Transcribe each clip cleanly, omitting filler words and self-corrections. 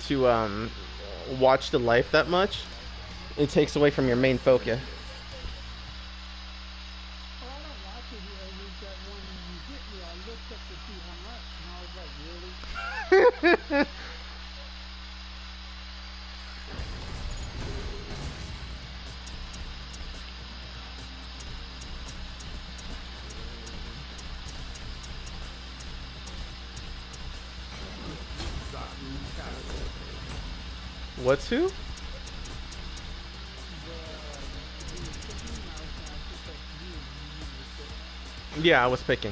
to watch the life that much, it takes away from your main focus. Well, I don't watch it here. It was that one when you hit me, I looked up to see how much, and I was like, really? What's who? Yeah, I was picking.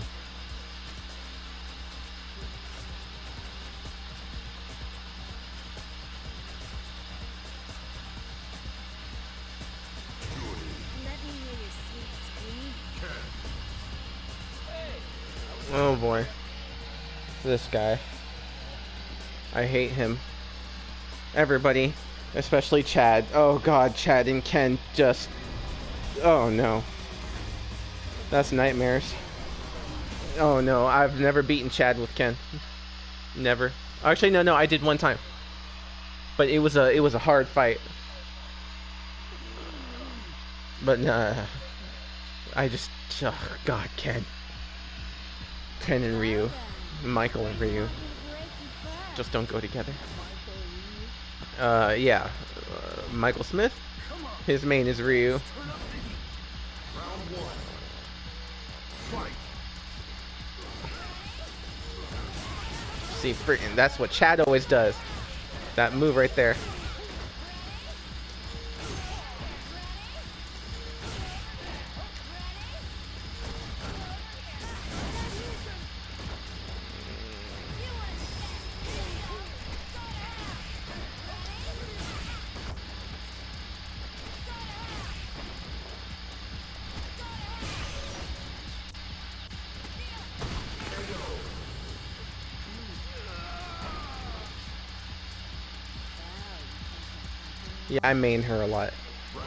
Oh boy. This guy. I hate him. Everybody, especially Chad. Oh god, Chad and Ken just... Oh no. That's nightmares. Oh no, I've never beaten Chad with Ken. Never. Actually, no, I did one time. But it was a hard fight. But I just... Oh god, Ken. Ken and Ryu. Michael and Ryu. Just don't go together. Yeah. Michael Smith. His main is Ryu. See, freaking, that's what Chad always does. That move right there. Yeah, I main her a lot.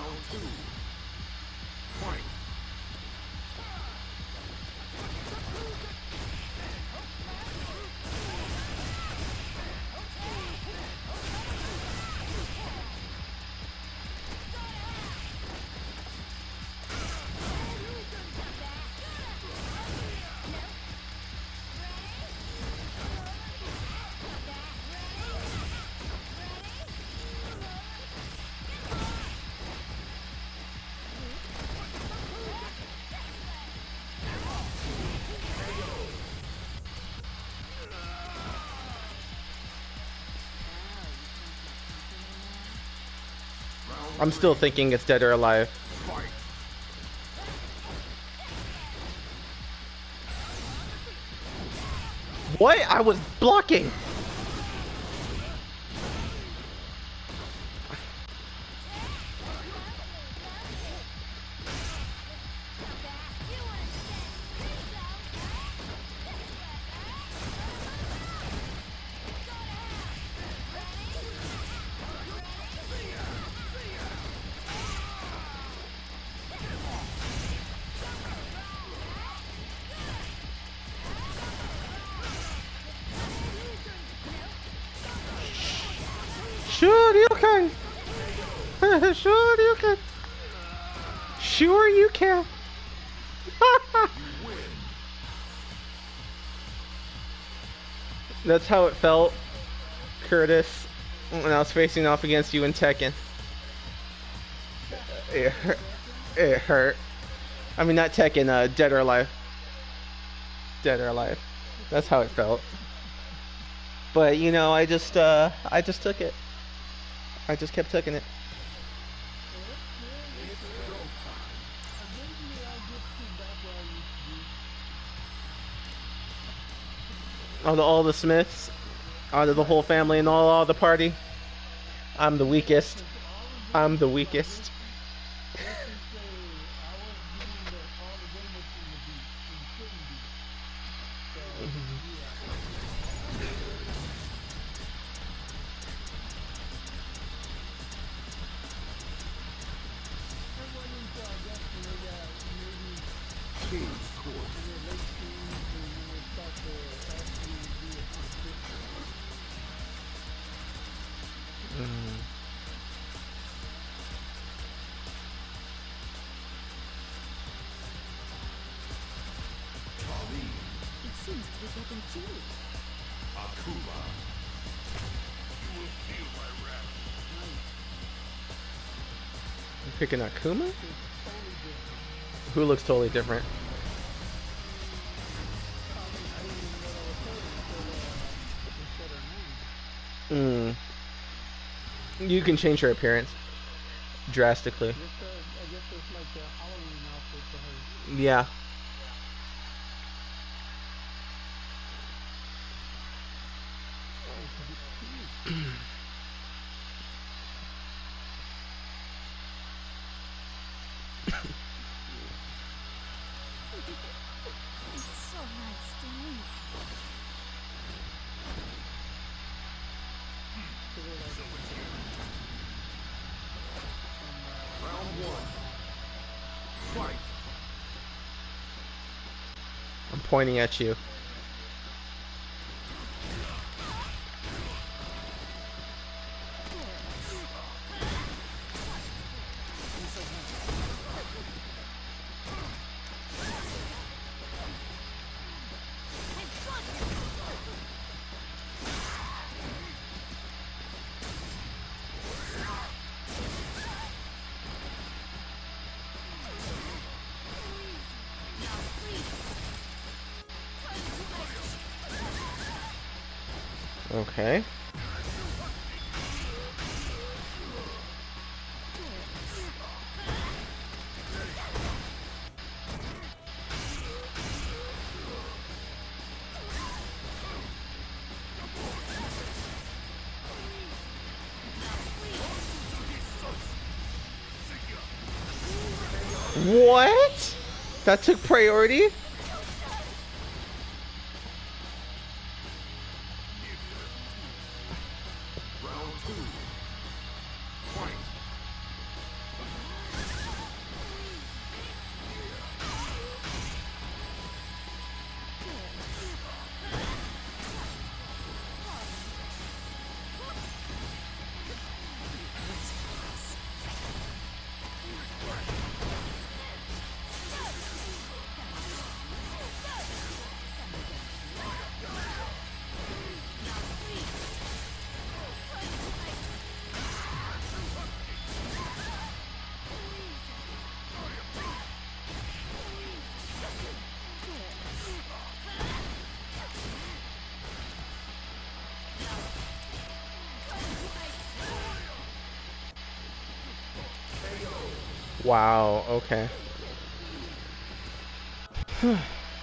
I'm still thinking it's dead or alive. What? I was blocking! Sure you can. Sure you can. Sure you can. That's how it felt, Curtis, when I was facing off against you in Tekken. It hurt. It hurt. I mean, not Tekken, Dead or Alive. Dead or Alive. That's how it felt. But, you know, I just took it. I just kept taking it. All the Smiths, out of the whole family and all the party, I'm the weakest. I'm the weakest. It seems to be getting chilly. Akuma. You will feel my wrath. I'm picking Akuma? Who looks totally different? You can change her appearance drastically. I guess it's like a Halloween outfit for her. Yeah. It's so nice to meet Round one. Fight. I'm pointing at you. Okay. What? That took priority? Round two. Fight. Wow, okay. Round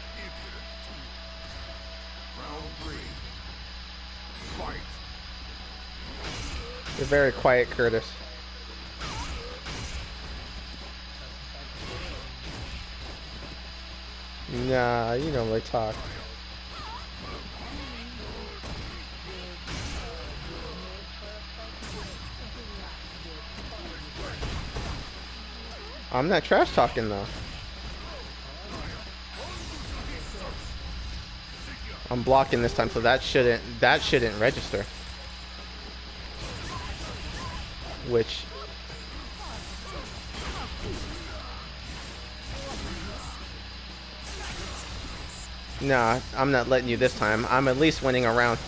three. Fight. You're very quiet, Curtis. Nah, you don't really talk. I'm not trash talking though. I'm blocking this time, so that shouldn't register. Which nah, I'm not letting you this time. I'm at least winning a round.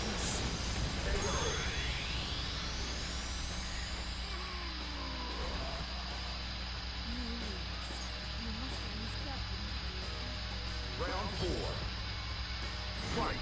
Round four. Fight.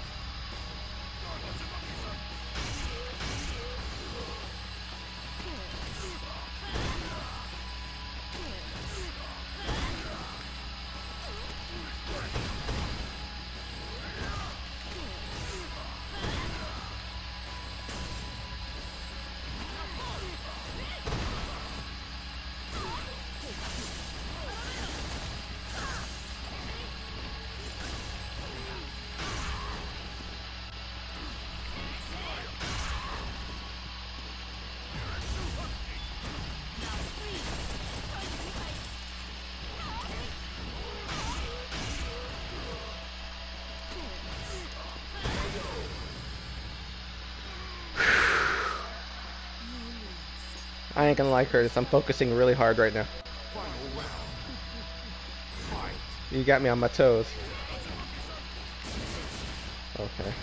I ain't gonna lie, Curtis. I'm focusing really hard right now. Final round. Fight. You got me on my toes. Okay.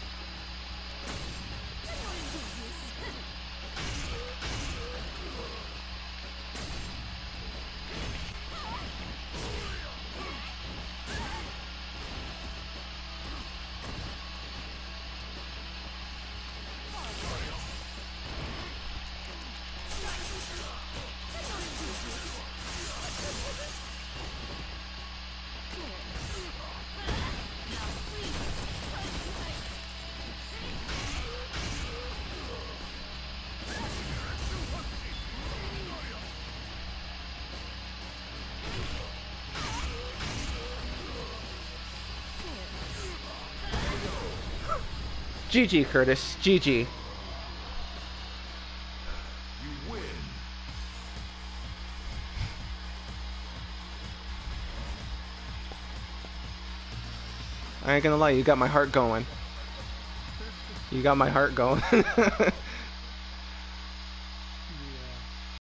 GG, Curtis. GG. You win. I ain't gonna lie, you got my heart going. You got my heart going.